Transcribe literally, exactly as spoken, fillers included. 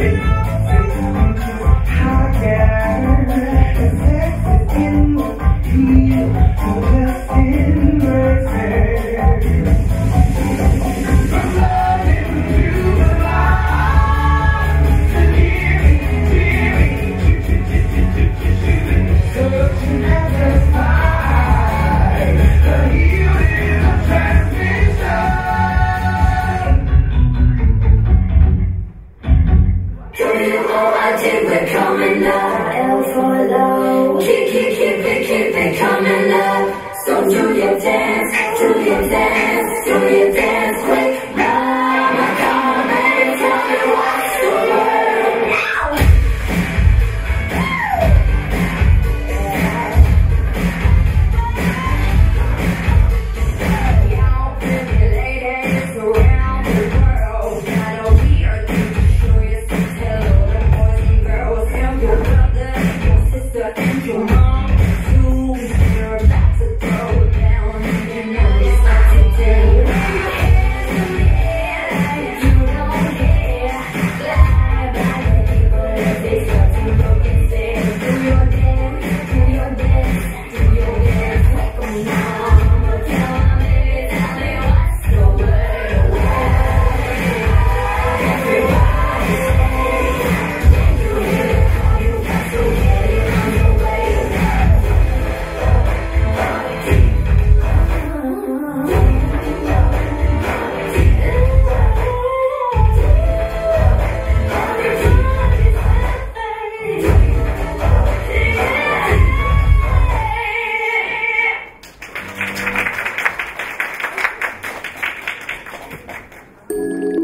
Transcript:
We're coming up, L for low. Keep, keep, keep it, keep it coming up. So do your dance, do your dance, do your dance quick. Now, come on, baby, tell me what's the word now. Y'all pretty ladies around the world, got a weird thing to show you, so tell the boys and girls, tell your brother, your sister, and your mom too. You're about to throw down, you know it's what to do. Hands in the air like you don't care. Fly by the people as they start to look and stare. Do your dance, do your dance, do your dance. Like a mama, tell me, tell me what's the word. Everybody say, can you hear it? You got to get it on your way. Thank you.